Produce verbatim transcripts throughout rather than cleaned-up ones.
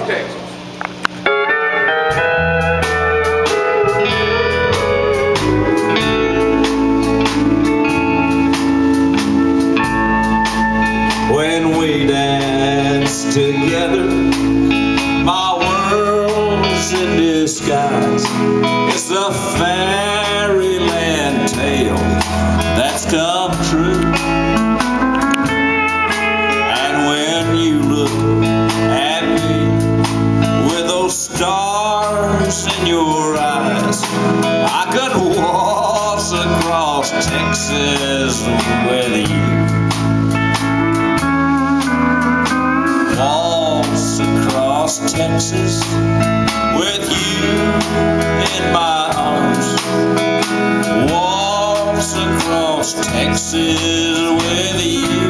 Texas. When we dance together, my world's in disguise. It's a fairyland tale that's come true. And when you look at me with those stars in your eyes, I could waltz across Texas with you. Waltz across Texas with you in my arms. Waltz across Texas with you,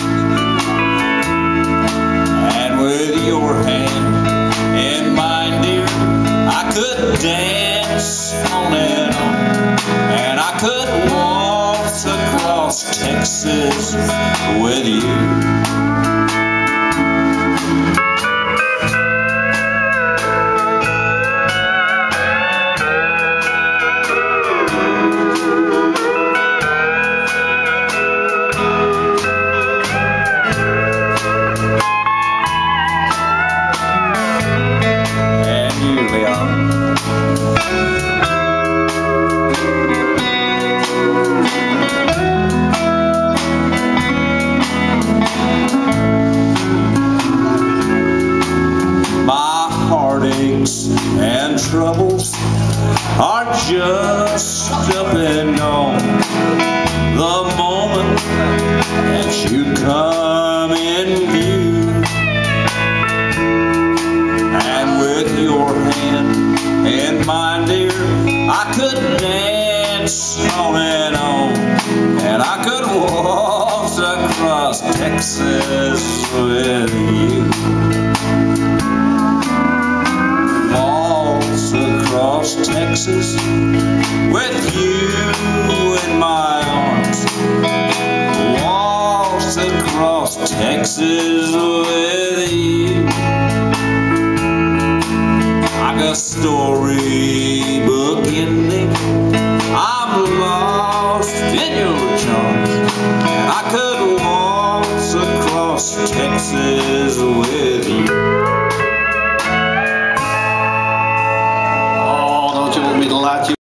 and with your hand in mine, dear, I could dance on and on, and I could waltz across Texas with you. And troubles are just stepping on the moment that you come in view, and with your hand in mine, dear, I could dance on and on, and I could waltz across Texas with you. Across Texas with you in my arms. Waltz across Texas with you. Like a storybook ending, I'm lost in your charms, and I could waltz across Texas with you. Me to lie to you.